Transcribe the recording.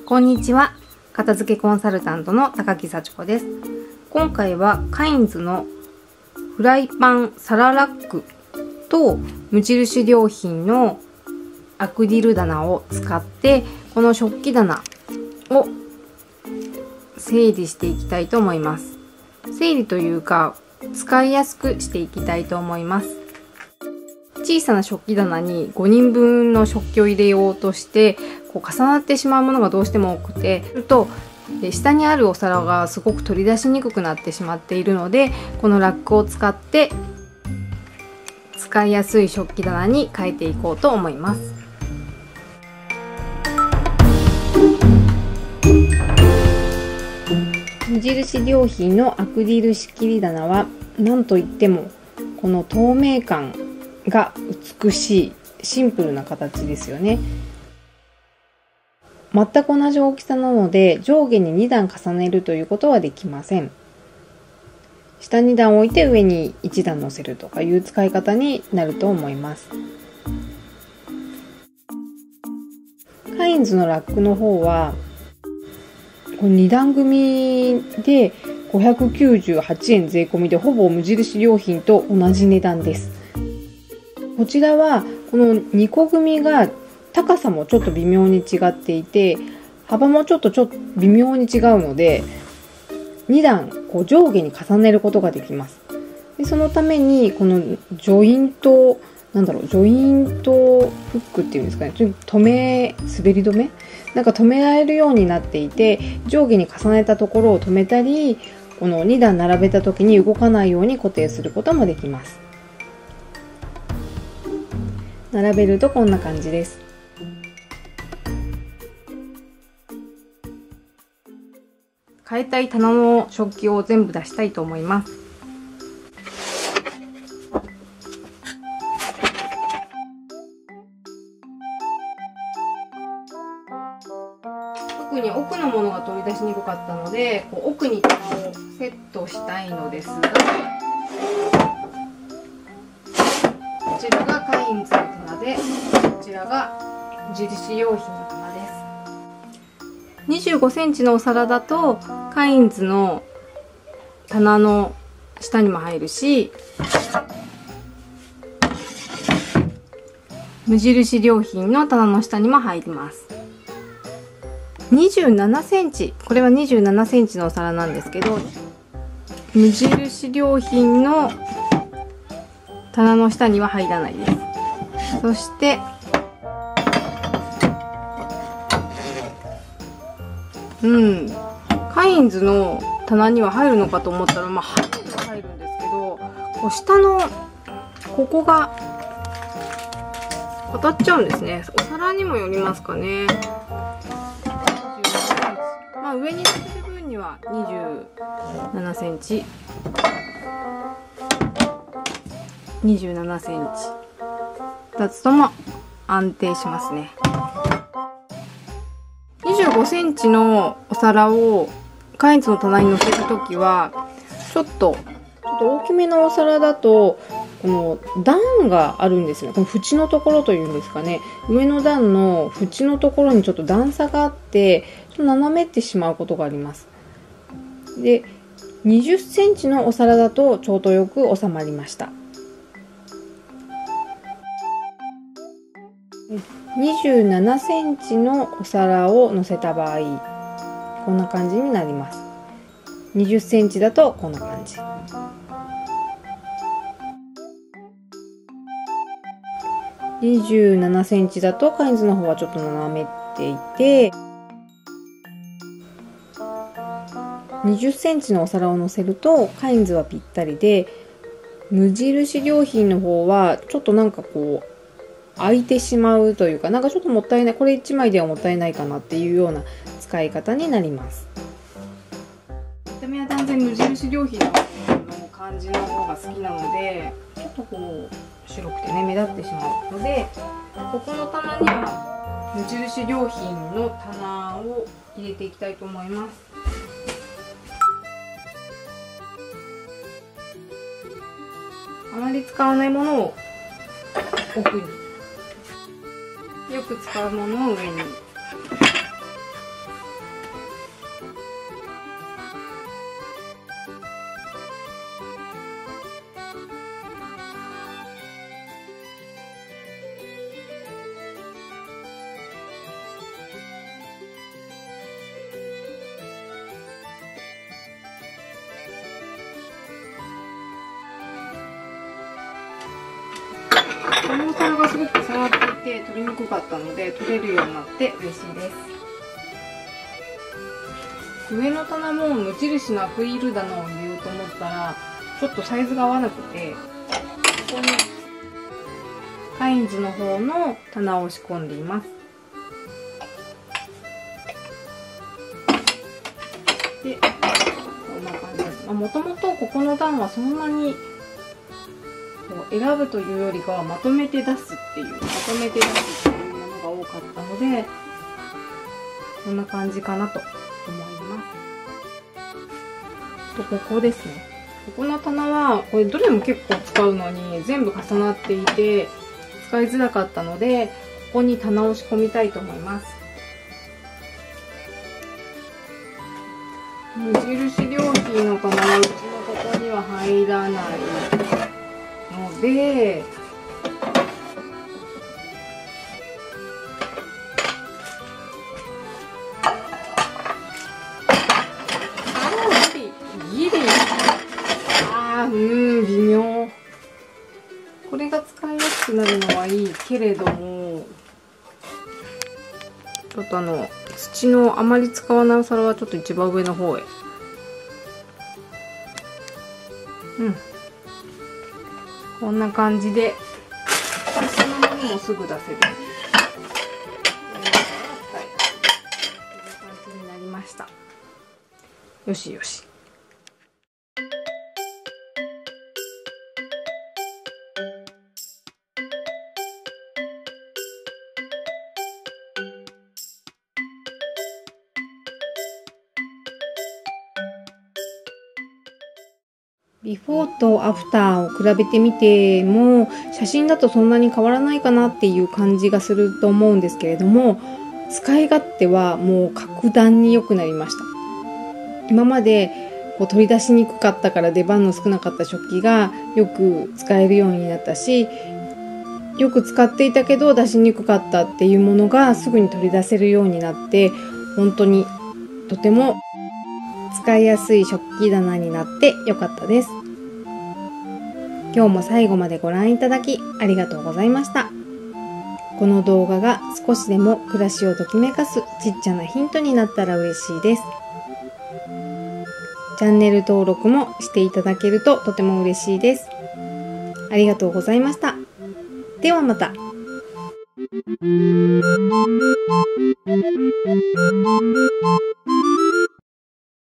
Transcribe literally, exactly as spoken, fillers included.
こんにちは。片付けコンサルタントの高木幸子です。今回はカインズのフライパン皿ラックと無印良品のアクリル棚を使ってこの食器棚を整理していきたいと思います。整理というか使いやすくしていきたいと思います。小さな食器棚にごにんぶんの食器を入れようとしてこう重なってしまうものがどうしても多くて、すると下にあるお皿がすごく取り出しにくくなってしまっているので、このラックを使って使いやすい食器棚に変えていこうと思います。無印良品のアクリル仕切り棚は何といってもこの透明感が美しいシンプルな形ですよね。全く同じ大きさなので上下にに段重ねるということはできません。下に段置いて上にいち段乗せるとかいう使い方になると思います。カインズのラックの方はに段組でごひゃくきゅうじゅうはちえん税込みでほぼ無印良品と同じ値段です。こちらはこのにこ組が高さもちょっと微妙に違っていて幅もちょっとちょっと微妙に違うのでに段こう上下に重ねることができます。でそのためにこのジョイントなんだろうジョイントフックっていうんですかね、止め滑り止めなんか止められるようになっていて、上下に重ねたところを止めたりこのに段並べた時に動かないように固定することもできます。並べるとこんな感じです。変えたい棚の食器を全部出したいと思います。特に奥のものが取り出しにくかったのでこう奥に棚をセットしたいのですが、こちらがカインズの棚でこちらが無印良品の棚です。にじゅうごセンチのお皿だとカインズの棚の下にも入るし、無印良品の棚の下にも入ります。にじゅうななセンチ、これはにじゅうななセンチのお皿なんですけど、無印良品の棚の下には入らないです。そしてうんカインズの棚には入るのかと思ったら、まあ入るは入るんですけど、こう下のここが当たっちゃうんですね。お皿にもよりますかね。まあ上に乗せる分にはにじゅうななセンチ、にじゅうななセンチふたつとも安定しますね。にじゅうごセンチのお皿をカインズの棚に乗せるときはちょっとちょっと大きめのお皿だとこの段があるんですよ。この縁のところというんですかね、上の段の縁のところにちょっと段差があってちょっと斜めってしまうことがあります。でにじゅっセンチのお皿だとちょうどよく収まりました。にじゅうななセンチのお皿を乗せた場合こんな感じになります。にじゅっセンチだとこんな感じ。にじゅうななセンチだとカインズの方はちょっと斜めっていて、にじゅっセンチのお皿を乗せるとカインズはぴったりで、無印良品の方はちょっとなんかこう空いてしまうというか、なんかちょっともったいない、これいちまいではもったいないかなっていうような使い方になります。見た目は断然無印良品の感じの方が好きなのでちょっとこう白くてね目立ってしまうので、ここの棚には無印良品の棚を入れていきたいと思います。あまり使わないものを奥に、よく使うものを上に、 このお皿がすごく触っていて取りにくかったので取れるようになって嬉しいです。上の棚も無印のアクリル棚を入れようと思ったらちょっとサイズが合わなくて、ここにカインズの方の棚を仕込んでいます。で、こんな感じです。もともとここの段はそんなに選ぶというよりかはまとめて出すっていうまとめて出すっていうものが多かったので、こんな感じかなと思います。とここですね。ここの棚はこれどれも結構使うのに全部重なっていて使いづらかったので、ここに棚を仕込みたいと思います。無印良品の棚はうちのここには入らないので、ギリあーうん微妙。これが使いやすくなるのはいいけれども、ちょっとあの土のあまり使わないお皿はちょっと一番上の方へ。うんこんな感じでそのままもすぐ出せる。こんな感じになりました。よしよし。ビフォーとアフターを比べてみても写真だとそんなに変わらないかなっていう感じがすると思うんですけれども、使い勝手はもう格段に良くなりました。今までこう取り出しにくかったから出番の少なかった食器がよく使えるようになったし、よく使っていたけど出しにくかったっていうものがすぐに取り出せるようになって、本当にとても使いやすい食器棚になってよかったです。今日も最後までご覧いただきありがとうございました。この動画が少しでも暮らしをときめかすちっちゃなヒントになったら嬉しいです。チャンネル登録もしていただけるととても嬉しいです。ありがとうございました。ではまた。